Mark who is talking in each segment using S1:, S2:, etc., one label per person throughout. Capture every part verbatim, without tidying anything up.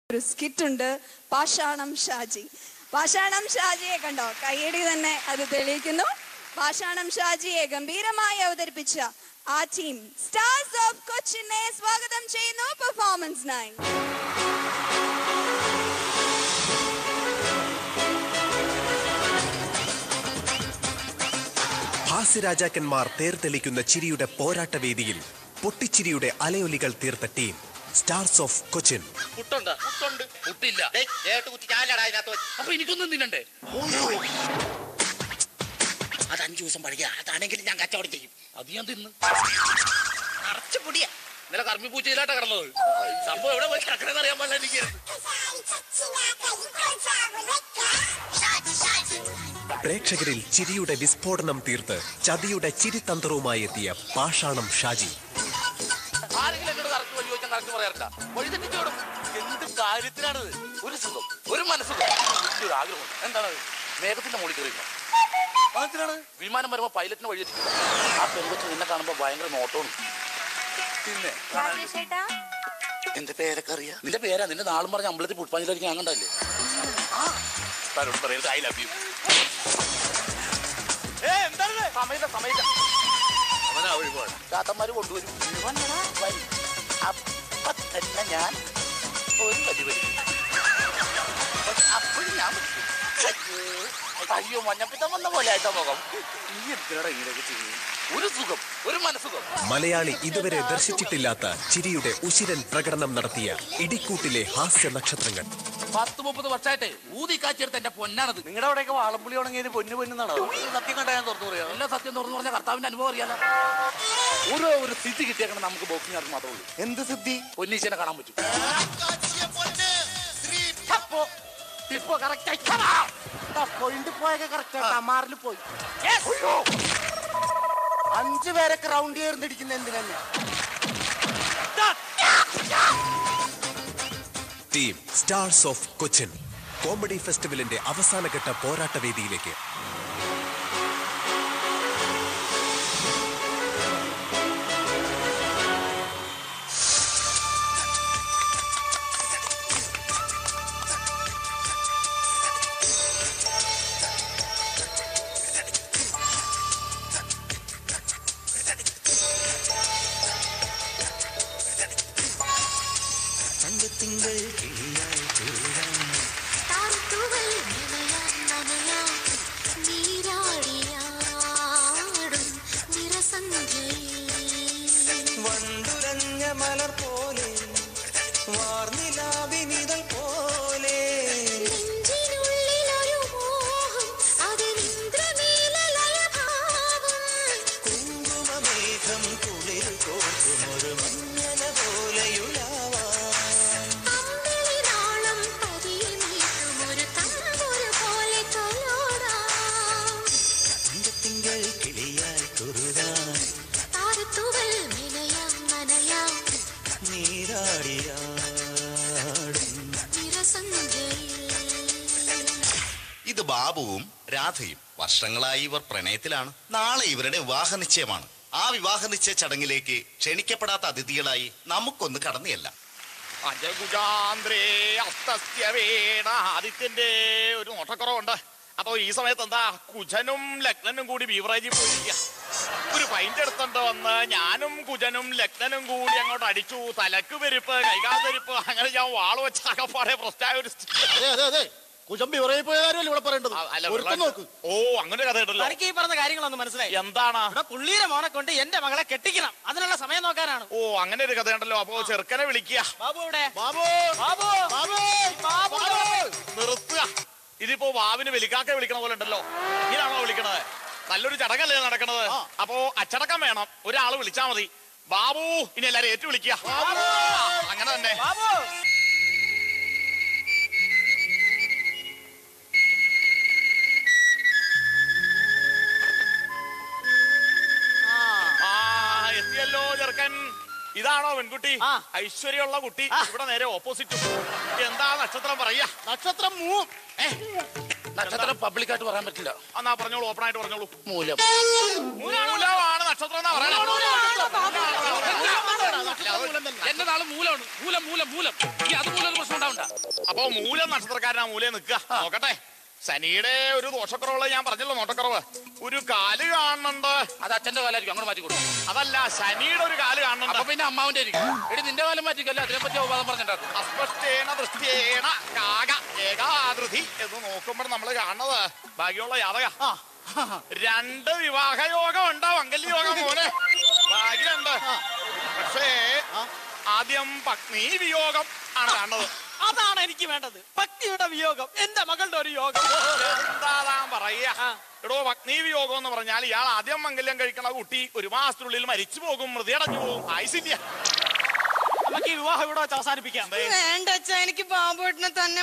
S1: ഒരു സ്കിറ്റ് ഉണ്ട്, പാഷാണം ഷാജി. പാഷാണം ഷാജിയെ കണ്ടോ, കയ്യടി തന്നെ അത് തെളിയിക്കുന്നു. പാഷാണം ഷാജിയെ ഗംഭീരമായി അവതരിപ്പിച്ച ആ ടീം സ്റ്റാർസ് ഓഫ് കൊച്ചിനെ സ്വാഗതം ചെയ്യുന്നു പെർഫോമൻസിനായി.
S2: ഹാസ്യരാജാക്കന്മാർ തേർത്തെളിക്കുന്ന ചിരിയുടെ പോരാട്ടവേദിയിൽ പൊട്ടിച്ചിരിയുടെ അലയൊലികൾ തീർത്ത ടീം സ്റ്റാർസ് ഓഫ് കൊച്ചിൻ.
S3: അപ്പൊ എനിക്കൊന്നും തിന്നണ്ടേ? അത് അഞ്ചു ദിവസം പഴകിയ അതാണെങ്കിൽ ഞാൻ കച്ചവടം ചെയ്യും. അത് ഞാൻ തിന്ന് നിറച്ച് പൊടിയാ. ഇന്നലെ കർമ്മി പൂച്ചയിലാട്ടാ കിടന്നത്. സംഭവം എവിടെ പോയി കിടക്കണെന്ന് അറിയാൻ പാടില്ല എനിക്ക്.
S2: പ്രേക്ഷകരിൽ ചിരിയുടെ വിസ്ഫോടനം തീർത്ത് ചതിയുടെ ചിരിതന്ത്രവുമായി എത്തിയ പാഷാണം ഷാജി.
S3: ആരെങ്കിലും എന്നോട് കറക്റ്റ് വഴി ചോദിച്ചാൽ കറക്റ്റ് പറയാറില്ല. വഴി തെറ്റിച്ചോടും. എന്ത് കാര്യത്തിനാണത്? ഒരു സുഖം, ഒരു മനസ്സുഖം, ഒരു ആഗ്രഹം. എന്താണ്? മേഘത്തിന്റെ മുകളിൽ കയറിയില്ല. അതിനാണ് വിമാനം വരുമ്പോ പൈലറ്റിന് വഴി തെറ്റിക്കും. ആ പെൺകൊച്ച് നിന്നെ കാണുമ്പോ ഭയങ്കര നോട്ടോണ്. പിന്നെ എന്റെ പേരൊക്കെ അറിയാം. നിന്റെ പേരാ. നിന്റെ നാളും പറഞ്ഞ അമ്പലത്തിൽ പുഷ്പാഞ്ജലിക്ക് അങ്ങണ്ടല്ലേ? പറയരുത് ഐ ലവ് യു. സമയമില്ല സമയമില്ല. ചാത്തന്മാര് കൊണ്ടുവരും. അപ്പൊ തന്നെ ഞാൻ ഒരു വലി വലിക്കും. അപ്പോഴും ഞാൻ വിളിക്കും. അയ്യോ മഞ്ഞപ്പിത്തം വന്ന പോലെ ആയിട്ടാ മുഖം. ഈ എന്തിനാടാ ഇങ്ങനെയൊക്കെ ചെയ്യും? ഒരു സുഖം, ഒരു മനസ്സുഖം.
S2: മലയാളി ഇതുവരെ ദർശിച്ചിട്ടില്ലാത്ത ചിരിയുടെ ഉശിരൻ പ്രകടനം നടത്തിയ ഇടിക്കൂട്ടിലെ ഹാസ്യ നക്ഷത്രങ്ങൾ.
S3: പത്ത് മുപ്പത് വർഷമായിട്ട് ഊതി കാച്ചെടുത്ത് എന്റെ പൊന്നാണത്. നിങ്ങളുടെ അവിടെയൊക്കെ വാളമ്പുളി ഉണങ്ങിയത് പൊന്നു പൊന്നാണോ? സത്യം കണ്ടാ ഞാൻ തുറന്നു പറയാം. എല്ലാ സത്യം തുറന്നു പറഞ്ഞാൽ കർത്താവിന്റെ അനുഭവം അറിയാലോ. ഓരോ ഒരു സിദ്ധി കിട്ടിയേക്കണം നമുക്ക് ബോക്സിംഗ് അത് മാത്രമേ ഉള്ളൂ. എന്ത് സിദ്ധി? പൊന്നീശനെ കാണാൻ പറ്റും. പോയി അഞ്ചു പേരൊക്കെ റൗണ്ട് ചേർന്നിരിക്കുന്ന എന്തിനാ?
S2: Team stars of Cochin comedy ഫെസ്റ്റിവലിന്റെ അവസാനഘട്ട പോരാട്ടവേദിയിലേക്ക്.
S4: വണ്ടുരഞ്ഞ മലർ പോലെ വാർനിലാവിനിതൾ പോലെ കുങ്കുമമേഘം കുളിർ കോർക്കുമൊരു മഞ്ഞല പോലെയുലാവാ തിങ്കൾ കിളിയായി കുറുതാൻ
S5: ഇത് ബാബുവും രാധയും. വർഷങ്ങളായി ഇവർ പ്രണയത്തിലാണ്. നാളെ ഇവരുടെ വിവാഹ നിശ്ചയമാണ്. ആ വിവാഹ നിശ്ചയ ചടങ്ങിലേക്ക് ക്ഷണിക്കപ്പെടാത്ത അതിഥികളായി നമുക്കൊന്ന് കടന്നിയല്ല.
S6: ആദിത്യന്റെ ഒരു നോട്ടക്കുറവുണ്ട്. അപ്പൊ ഈ സമയത്ത് എന്താ കുജനും ലഗ്നനും കൂടി ബീവറേജിൽ പോയിരിക്കുക. ഒരു പൈന്റ് എടുത്തോണ്ട് വന്ന് ഞാനും കുജനും ലഗ്നനും കൂടി അങ്ങോട്ട് അടിച്ചു. തലക്ക് പെരുപ്പ്, കൈകാൽ പെരുപ്പ്, അങ്ങനെ ഞാൻ വാള് വെച്ച അകപ്പാടെ പ്രശ്നമായ ഒരു ഓ അങ്ങനെ കഥ ഉണ്ടല്ലോ.
S7: എനിക്ക് ഈ പറഞ്ഞ കാര്യങ്ങളൊന്നും മനസ്സിലായി.
S6: എന്താണ്?
S7: പുള്ളിയുടെ മോനെ കൊണ്ട് എന്റെ മകളെ കെട്ടിക്കണം, അതിനുള്ള സമയം നോക്കാനാണ്.
S6: ഓ അങ്ങനെ ഒരു കഥയുണ്ടല്ലോ. അപ്പൊ ചെറുക്കനെ വിളിക്കുക.
S7: ബാബു ഇവിടെ.
S6: ബാബു നിർത്തുക. ഇതിപ്പോ വാവിന് വെലിക്കാക്കെ വിളിക്കണ പോലെ ഉണ്ടല്ലോ. ഇങ്ങനാണോ വിളിക്കണത്? നല്ലൊരു ചടങ്ങല്ലേ നടക്കണത്. അപ്പോ അച്ചടക്കം വേണം. ഒരാള് വിളിച്ചാ മതി. ബാബു ഇനി എല്ലാരും ഏറ്റു വിളിക്കുക. അങ്ങനെ തന്നെ. ആ എത്തിയല്ലോ ചെറുക്കൻ. ഇതാണോ പെൺകുട്ടി? ഐശ്വര്യമുള്ള കുട്ടി. ഇവിടെ നേരെ ഓപ്പോസിറ്റ്. എന്താ നക്ഷത്രം പറയാ?
S7: നക്ഷത്രം മൂവും.
S3: നക്ഷത്രം പബ്ലിക്കായിട്ട് പറയാൻ പറ്റില്ല.
S6: എന്നാ പറഞ്ഞോളൂ, ഓപ്പൺ ആയിട്ട് പറഞ്ഞോളൂ.
S3: മൂലം.
S6: മൂലമാണ് നക്ഷത്രം എന്നാ പറയണത്.
S3: എന്റെ നാള് മൂലമാണ്. മൂലം മൂലം മൂലം. ഈ അതുപോലെ ഒരു പ്രശ്നം ഉണ്ടാവണ്ട.
S6: അപ്പൊ മൂല നക്ഷത്രക്കാരൻ ആ മൂലയെ നിൽക്കുക. നോക്കട്ടെ, ശനിയുടെ ഒരു ദോഷക്കുറവുള്ള ഞാൻ പറഞ്ഞല്ലോ, നോട്ടക്കുറവ്. ഒരു കാല് കാണുന്നുണ്ട്.
S3: അത് അച്ഛന്റെ കാലായിരിക്കും, അങ്ങോട്ട് മാറ്റി കൊടുക്കും.
S6: അതല്ല, ശനിയുടെ ഒരു കാല് കാണുന്നുണ്ട്.
S3: അപ്പൊ പിന്നെ അമ്മാവിന്റെ ആയിരിക്കും. എടി നിന്റെ കാലം മാറ്റിക്കല്ലേ, അതിനെപ്പറ്റി ഉപവാദം പറഞ്ഞിട്ടുണ്ടാക്കും.
S6: അസ്പഷ്ടേന ദൃഷ്ടിയേണ കാക ഏകാധൃതി എന്ന് നോക്കുമ്പോൾ നമ്മൾ കാണുന്നത് ഭാഗ്യമുള്ള ജാതക. രണ്ട് വിവാഹയോഗം ഉണ്ട്, മംഗല്യയോഗം പോലെ ഭാഗ്യമുണ്ട്. പക്ഷേ ആദ്യം പത്നി വിയോഗം ആണ് കാണുന്നത്.
S7: അതാണ് എനിക്ക് വേണ്ടത്, ഭക്തിയുടെ വിയോഗം, എന്റെ മകളുടെ ഒരു യോഗം.
S6: എന്താ പറയാ എടോ, പത്നി വിയോഗം എന്ന് പറഞ്ഞാൽ ഇയാൾ ആദ്യം മംഗല്യം കഴിക്കണ കുട്ടി ഒരു മാസത്തിനുള്ളിൽ മരിച്ചു പോകും, മൃതിയടഞ്ഞു പോകും, ആയുസില്ല.
S7: നമുക്ക് ഈ വിവാഹം ഇവിടെ വെച്ച് അവസാനിപ്പിക്കാം.
S1: വേണ്ട അച്ഛാ, എനിക്ക് ബാബുവേട്ടനെ തന്നെ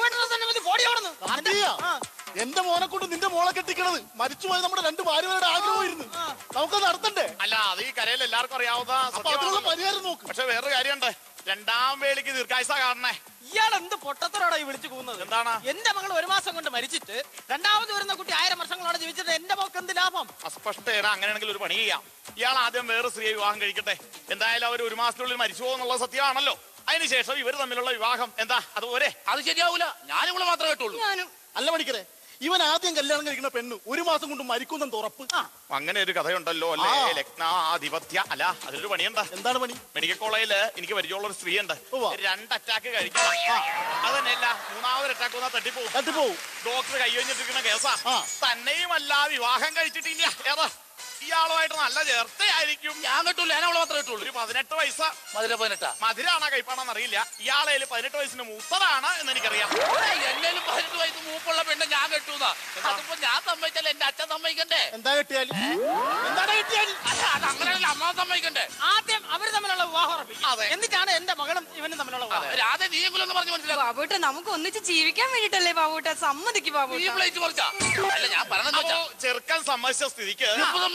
S8: എന്റെ മോനെ കൊണ്ട് നിന്റെ മോളെ കെട്ടിക്കണത് മരിച്ചുപോയി നമ്മുടെ രണ്ട് ഭാര്യമാരുടെ ആഗ്രഹമായിരുന്നു. നമുക്കത് നടത്തണ്ടേ?
S6: അല്ല, അത് ഈ കരയിൽ എല്ലാവർക്കും അറിയാവുന്ന
S8: അതിനുള്ള പരിഹാരം നോക്ക്.
S6: പക്ഷെ വേറൊരു കാര്യമുണ്ട്, രണ്ടാം വേളിക്ക് ദീർഘായുസ കാണണേ.
S7: ഇയാൾ എന്ത് പൊട്ടത്തരോടാ ഈ വിളിച്ചു പോകുന്നത്?
S6: എന്താണ്?
S7: എന്റെ മകൾ ഒരു മാസം കൊണ്ട് മരിച്ചിട്ട് രണ്ടാമത് വരുന്ന കുട്ടി ആയിരം വർഷങ്ങളോടെ ജീവിച്ചിട്ട് എന്റെ മകൾക്ക് എന്ത് ലാഭം?
S6: അസ്പഷ്ടേന അങ്ങനെയാണെങ്കിൽ ഒരു പണി ചെയ്യാം. ഇയാൾ ആദ്യം വേറെ സ്ത്രീയെ വിവാഹം കഴിക്കട്ടെ. എന്തായാലും അവർ ഒരു മാസത്തിനുള്ളിൽ മരിച്ചു പോകുന്നുള്ള സത്യമാണല്ലോ. അതിനുശേഷം ഇവർ തമ്മിലുള്ള വിവാഹം എന്താ അതുപോലെ?
S3: അത് ശരിയാവൂല, ഞാനിവിടെ മാത്രമേ കേട്ടുള്ളൂ.
S8: അല്ല പണിക്കരെ, ഇവൻ ആദ്യം കല്യാണം കഴിക്കുന്ന പെണ്ണ് ഒരു മാസം കൊണ്ട് മരിക്കുന്നെന്ന് ഉറപ്പ്.
S6: അങ്ങനെ ഒരു കഥയുണ്ടല്ലോ അല്ലേ? ലഗ്നാധിപത്യ. അല്ല, അതിലൊരു പണിയുണ്ട്.
S8: എന്താണ് പണി?
S6: മെഡിക്കൽ കോളേജില് എനിക്ക് പരിചയമുള്ള ഒരു സ്ത്രീ ഉണ്ട്. രണ്ട് അറ്റാക്ക് കഴിക്കണം. അതന്നെയല്ല, മൂന്നാമത് അറ്റാക്ക് വന്നാൽ തട്ടിപ്പോവും.
S8: തട്ടിപ്പോവും.
S6: ഡോക്ടർ കൈവഞ്ഞിട്ടിരിക്കുന്ന കേസാ. തന്നെയുമല്ല, വിവാഹം കഴിച്ചിട്ടില്ല. ഏതാ ഇയാളുമായിട്ട് നല്ല ചേർത്തയായിരിക്കും.
S3: ഞാൻ കേട്ടൂല, ഞാൻ അവളെ മാത്രമേ കേട്ടുള്ളൂ.
S6: ഒരു പതിനെട്ട് വയസ്സ്.
S3: മധുര പതിനെട്ടാ?
S6: മധുരാണോ കൈപ്പാണെന്ന് അറിയില്ല. ഇയാളെ പതിനെട്ട് വയസ്സിന് മൂത്തതാണ് എന്ന് എനിക്കറിയാം.
S3: എന്നേലും പതിനെട്ട് വയസ്സ് മൂപ്പുള്ള പെണ്ണ് ഞാൻ കെട്ടൂന്നാ. അതിപ്പോ ഞാൻ സമ്മതിച്ചാലേ എന്റെ അച്ഛൻ സമ്മതിക്കണ്ടേ?
S8: എന്താ കെട്ടിയാൽ എന്താണ് കെട്ടിയാൽ?
S3: അല്ല, അത് അങ്ങനെയല്ല, അമ്മ സമ്മതിക്കണ്ടേ?
S7: ആദ്യം അവര് തമ്മിലുള്ള വിവാഹം ഉറപ്പിക്കും, എന്നിട്ടാണ് എന്റെ മകളും ഇവനും തമ്മിലുള്ള വിവാഹം.
S3: രാധ നീയെങ്കിലും ഒന്ന് പറഞ്ഞു മനസ്സിലാക്കാം.
S1: ബാബുട്ട, നമുക്ക് ഒന്നിച്ച് ജീവിക്കാൻ വേണ്ടിട്ടല്ലേ ബാബുട്ട? സമ്മതിക്ക് ബാബുട്ട.
S3: നീ പ്ലേറ്റ് പറിച്ചാ? അല്ല, ഞാൻ പറഞ്ഞത്
S6: ചെറുക്കൻ സമ്മതിച്ച സ്ഥിതിക്ക്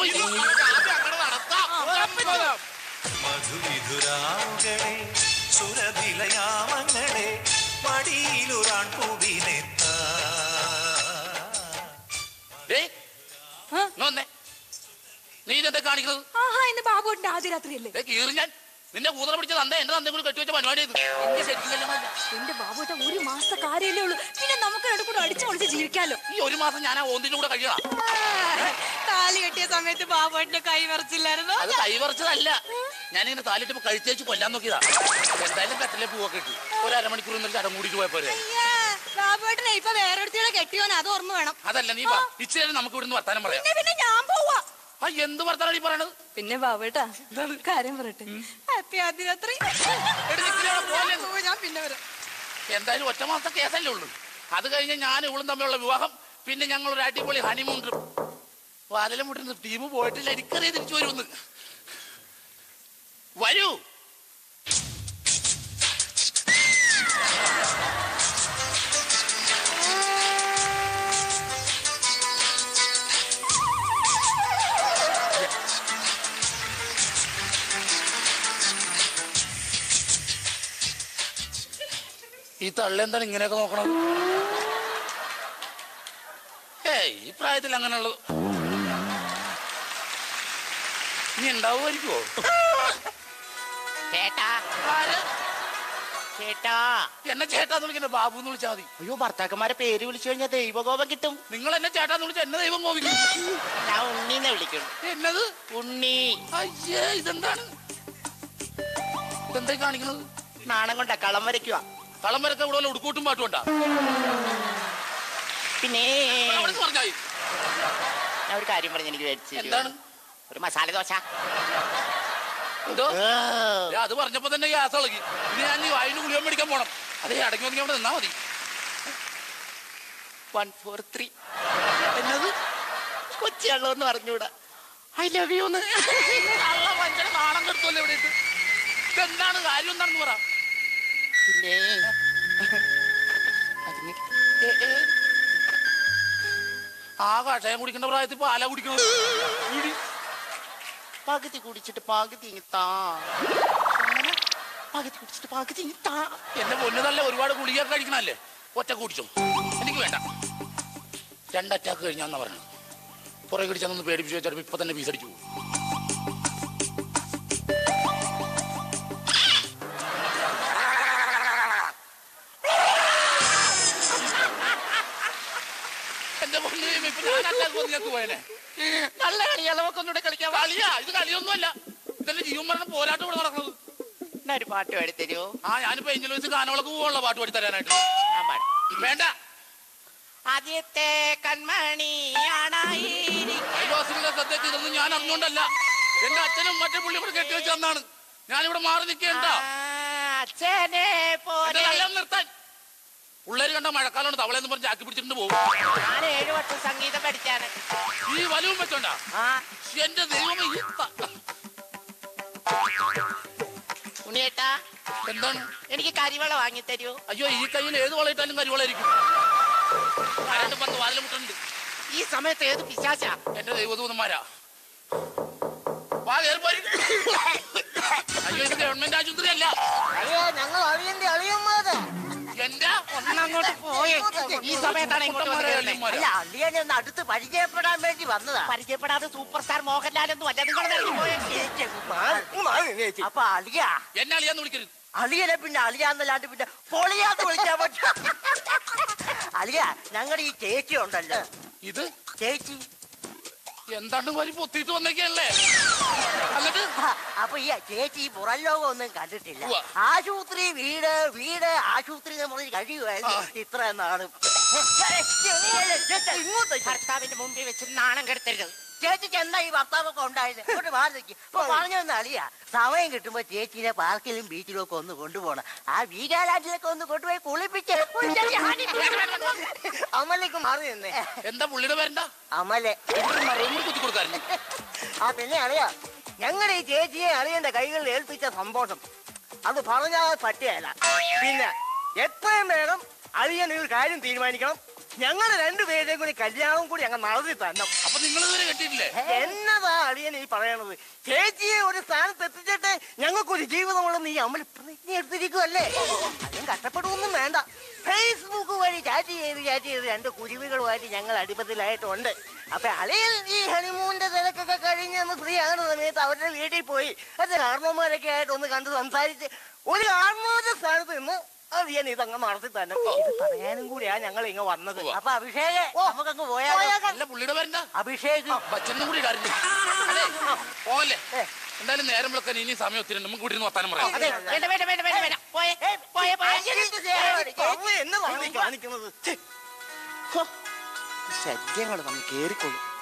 S4: മധുവിധുരാങ്ങളെ സുരതിലയാമങ്ങളെ മടിയിലുറാൻ പൂവിനെത്ത
S3: നീ ഇതെന്താ കാണിക്കുന്നത്?
S1: ആഹാ, ഇന്ന് ബാബുട്ടന്റെ ആദ്യ രാത്രിയല്ലേ?
S3: കീറി ഞാൻ നിന്നെ കൂതറ പിടിച്ച തന്ത എന്റെ തന്തയും കൂടി കെട്ടിവെച്ച പരിപാടി ചെയ്തു. എന്റെ ശരിക്കും
S1: എന്റെ ബാബുട്ട ഒരു മാസത്തെ കാര്യമല്ലേ ഉള്ളൂ, പിന്നെ നമുക്ക് രണ്ടു കൂടെ അടിച്ചു പൊളിച്ച് ജീവിക്കാലോ.
S3: ഈ ഒരു മാസം ഞാൻ ആ ഓന്തിന്റെ കൂടെ കഴിയണം.
S1: താലി കെട്ടിയ സമയത്ത് ബാബുട്ടിന്റെ കൈ വരച്ചില്ലായിരുന്നു.
S3: അത് കൈവറച്ചതല്ല, ഞാനിങ്ങനെ താലിട്ട് കഴിച്ചേച്ച് കൊല്ലാൻ നോക്കിയതാ. എന്തായാലും കട്ടിലെ പൂവൊക്കെ ഇട്ടു ഒരു അരമണിക്കൂർ എന്നിട്ട് ചടം കൂടിയിട്ട് പോയപ്പോരെ.
S1: ബാബുട്ടിനെ ഇപ്പൊ വേറൊരുത്തിയുടെ കെട്ടിയോനെ, അത് ഓർമ്മ വേണം.
S3: അതല്ല, നീ ഇച്ചിരി നമുക്ക് ഇവിടുന്ന് വർത്താനം പറയാം.
S1: പിന്നെ ഞാൻ പോവാ.
S3: ആ, എന്ത് വർത്താനാണ് ഈ പറയണത്?
S1: പിന്നെ ബാബുട്ടാ, കാര്യം പറയട്ടെ. ഹാപ്പി ആദ്യ രാത്രി. ഞാൻ പിന്നെ വരാം.
S3: എന്തായാലും ഒറ്റ മാസത്തെ കേസല്ലേ ഉള്ളൂ. അത് കഴിഞ്ഞ് ഞാൻ ഇവളും തമ്മിലുള്ള വിവാഹം, പിന്നെ ഞങ്ങൾ ഒരു അടിപൊളി ഹണിമൂൺ ട്രിപ്പ്. വാലലം മുട്ടുന്ന ടീം പോയിട്ടില്ല, എനിക്കറിയാം തിരിച്ചു വരുമെന്ന്. വരൂ. ഈ തള്ളെന്താണ് ഇങ്ങനെയൊക്കെ നോക്കണത്? ഏയ്, ഈ പ്രായത്തിൽ അങ്ങനെയുള്ളത് ഇനി ഉണ്ടാവുമായിരിക്കുമോ?
S7: ചേട്ടാ, ചേട്ടാ,
S3: എന്നെ ചേട്ടാന്ന് വിളിക്കണ്ട, ബാബു എന്ന് വിളിച്ചാൽ മതി.
S7: അയ്യോ, ഭർത്താക്കന്മാരെ പേര് വിളിച്ചു കഴിഞ്ഞാൽ ദൈവകോപം കിട്ടും.
S3: നിങ്ങൾ എന്നെ ചേട്ടാന്ന് വിളിച്ച എന്നെ ദൈവം കോപിക്കും.
S7: ഞാൻ ഉണ്ണീന്ന് വിളിക്കും.
S3: എന്നത്?
S7: ഉണ്ണി.
S3: അയ്യേ, ഇതെന്താണ് ഇതെന്തായി കാണിക്കണത്?
S7: നാണം കൊണ്ട കളം വരയ്ക്കുക.
S3: കളം വരക്ക ഇവിടെ വല്ല ഉടുക്കൂട്ടും പാട്ടും ഉണ്ടാ?
S7: പിന്നെ
S3: പറഞ്ഞായി
S7: ഞാൻ ഒരു കാര്യം പറഞ്ഞു, എനിക്ക് മേടിച്ചു.
S3: എന്താണ്?
S7: ഒരു മസാല ദോശ.
S3: എന്തോ? അത് പറഞ്ഞപ്പോ തന്നെ ഗ്യാസ് ഇളകി. ഇനി ഞാൻ ഈ വായിന് ഗുളിക മേടിക്കാൻ പോണം. അതേ അടങ്ങി ഒതുങ്ങി അവിടെ നിന്നാ മതി.
S7: വൺ ഫോർ ത്രീ എന്നത് കൊച്ചിയുള്ളൂ എന്ന് പറഞ്ഞൂടാ. I love you.
S3: മനുഷ്യനെ നാണം കെടുത്തല്ലോ ഇവിടെ. ഇതെന്താണ് കാര്യം? എന്താണെന്ന് പറ.
S7: പിന്നെ
S3: ആ കഷായം കുടിക്കേണ്ട പ്രായത്തിൽ പാല കുടിക്കണം.
S7: പകുതി കുടിച്ചിട്ട് പകുതി താ. പകുതി കുടിച്ചിട്ട് പകുതി താ.
S3: എന്റെ പൊന്നു നല്ല ഒരുപാട് ഗുളിക കഴിക്കണല്ലേ? ഒറ്റ കുടിച്ചോ, എനിക്ക് വേണ്ട. രണ്ടറ്റാക്ക് കഴിഞ്ഞാന്നാ പറഞ്ഞു. പുറകെ പിടിച്ചാന്ന് പേടിപ്പിച്ചു വെച്ചാൽ ഇപ്പൊ തന്നെ പീസടിച്ചു പോകും. എന്റെ പൊന്നു ഇപ്പൊ ഞാൻ അറ്റാക്ക് പോയനെ.
S7: നല്ല കളിയാണ്, നമുക്ക് ഒന്നുകൂടെ കളിക്കാം.
S3: കളിയാ, ഇത് കളിയൊന്നുമല്ല. ഇതെന്റെ ജീവൻ പറഞ്ഞ പോരാട്ടം ഇവിടെ നടക്കുന്നത്.
S7: എന്നാ ഒരു പാട്ട് പാടി തരുമോ?
S3: ആ ഞാനിപ്പോ എഞ്ചിൽ വെച്ച് ഗാനങ്ങളൊക്കെ പോകാനുള്ള പാട്ട് പാടി തരാനായിട്ട്.
S7: ഞാൻ പാടാം.
S3: വേണ്ട,
S7: ആദ്യത്തെ കൺമണി
S3: അയൽവാസികളുടെ സദ്യക്ക് ഇതൊന്നും ഞാൻ അറിഞ്ഞോണ്ടല്ല. എന്റെ അച്ഛനും മറ്റേ പുള്ളി ഇവിടെ കെട്ടി വെച്ച് തന്നാണ്. ഞാനിവിടെ മാറി നിൽക്കേണ്ട.
S7: അച്ഛനെ പോലെ
S3: നിർത്താൻ പിള്ളേര് കണ്ട മഴക്കാലം തവളെന്ന് പറഞ്ഞ് ആക്കി പിടിച്ചിട്ട് പോകും.
S7: ഞാൻ ഏഴു വർഷം സംഗീതം പഠിച്ചാണ്.
S3: ഈ വലുവും വെച്ചോണ്ടാ എന്റെ ദൈവമേ.
S7: ഉണ്ണിയേട്ടാ,
S3: എന്താണ്?
S7: എനിക്ക് കരിവള വാങ്ങി തരൂ.
S3: അയ്യോ, ഈ കയ്യിൽ ഏത് വളയിട്ടാലും കരിവളായിരിക്കും. രണ്ട് പത്ത് വാലിൽ മുട്ടുണ്ട്.
S7: ഈ സമയത്ത് ഏത് പിശാചാ?
S3: എന്റെ ദൈവദൂതന്മാരാ. അയ്യോ, ഇത് ഗവൺമെന്റ് ആശുപത്രി അല്ല.
S7: ഞങ്ങൾ അളിയന്റെ അളിയന്മാരാ.
S3: എന്റെ
S7: ഒന്നങ്ങോട്ട് പോയേ. ഈ സമയത്താണ് ഇങ്ങോട്ട് വന്നത്.
S9: അല്ല, അളിയനെ ഒന്ന് അടുത്ത് പരിചയപ്പെടാൻ വേണ്ടി വന്നതാ.
S7: പരിചയപ്പെടാതെ സൂപ്പർ സ്റ്റാർ മോഹൻലാൽ ഒന്നും അല്ല. നിങ്ങൾ പോയേ.
S9: അപ്പൊ അളിയ
S3: എന്നെ അളിയാന്ന് വിളിക്കരുത്.
S9: അളിയനെ പിന്നെ അളിയാന്നല്ലാണ്ട് പിന്നെ പൊളിയാന്ന് വിളിക്കാൻ പറ്റും. അളിയ, ഞങ്ങളുടെ ഈ ചേച്ചി ഉണ്ടല്ലോ.
S3: ഇത്
S9: ചേച്ചി
S3: എന്താണ്ട് വരി പൊത്തിയിട്ട് വന്നേക്കല്ലേ? എന്നിട്ട്
S9: അപ്പൊ ഈ ചേച്ചി ഈ പുറം ലോകം ഒന്നും കണ്ടിട്ടില്ല. ആശുപത്രി വീട് വീട് ആശുപത്രി എന്ന് പറഞ്ഞ് കഴിയുമായിരുന്നു ഇത്ര നാളും. ഇങ്ങോട്ട്
S7: ഭർത്താവിന്റെ മുമ്പിൽ വെച്ച് നാണം കെടുത്തരുത്.
S9: ചേച്ചിക്ക് എന്താ ഈ ഭർത്താവൊക്കെ ഉണ്ടായത്? ഇങ്ങോട്ട് മാറിക്ക്. ഇപ്പൊ പറഞ്ഞു വന്ന അളിയ, സമയം കിട്ടുമ്പോ ചേച്ചിനെ പാർക്കിലും ബീച്ചിലും ഒക്കെ ഒന്ന് കൊണ്ടുപോകണം. ആ വീരാലാറ്റിലൊക്കെ ഒന്ന് കൊണ്ടുപോയി കുളിപ്പിച്ച് അമലേക്ക് മാറി നിന്നേ.
S3: എന്താ പുള്ളിയുടെ പേരെന്താ?
S9: അമലെ.
S3: കുത്തി കൊടുക്കാറില്ല.
S9: ആ പിന്നെ അളിയ, ഞങ്ങളുടെ ഈ ചേച്ചിയെ അളിയന്റെ കൈകളിൽ ഏൽപ്പിച്ച സന്തോഷം അത് പറഞ്ഞാൽ പറ്റിയല്ല. പിന്നെ എത്രയും വേഗം അളിയൻ ഒരു കാര്യം തീരുമാനിക്കണം. ഞങ്ങൾ രണ്ടുപേരുടെയും കൂടി കല്യാണം കൂടി അങ്ങ് നടത്തി തന്നെ.
S3: അപ്പൊ നിങ്ങൾ ഇതുവരെ കെട്ടിയിട്ടില്ലേ?
S9: എന്നതാ അളിയൻ ഈ പറയണത്? ചേച്ചിയെ ഒരു സ്ഥാനത്ത് എത്തിച്ചിട്ട് ഞങ്ങൾക്കൊരു ജീവിതമുള്ള ഈ അമൽ പ്രതിജ്ഞ എടുത്തിരിക്കുമല്ലേ? അതും കഷ്ടപ്പെടുവൊന്നും വേണ്ട. ഫേസ്ബുക്ക് വഴി ചാറ്റ് ചെയ്ത് ചാറ്റ് ചെയ്ത് രണ്ട് കുരുവികളുമായിട്ട് ഞങ്ങൾ അടിപ്പത്തിലായിട്ടുണ്ട്. അപ്പൊ അളിയൻ ഈ ഹണിമൂണിന്റെ തിരക്കൊക്കെ കഴിഞ്ഞ് ഒന്ന് ഫ്രീ ആകുന്ന സമയത്ത് അവരുടെ വീട്ടിൽ പോയി അത് കാരണവന്മാരൊക്കെ ആയിട്ട് ഒന്ന് കണ്ട് സംസാരിച്ച് ഒരു കാരണവരുടെ സ്ഥാനത്ത് നിന്ന് അളിയൻ ഇതങ്ങ് നടത്തി തന്നെ. ഇത് പറയാനും കൂടിയാ ഞങ്ങൾ ഇങ്ങ് വന്നത്. അപ്പൊ അഭിഷേക് നമുക്കങ്ങ് പോയാൽ.
S3: പുള്ളിയുടെ പേരെന്താ?
S9: അഭിഷേക്.
S3: ബച്ചനും കൂടി ഇടാറില്ല. പോകല്ലേ? എന്തായാലും നേരം വിളക്കാൻ ഇനി സമയം ഒത്തിരി നമുക്ക് കൂടി വർത്താനം പറയാം.
S9: എന്ന് കാണിക്കുന്നത് ശല്യങ്ങൾ വന്ന് കേറിക്കൊള്ളു.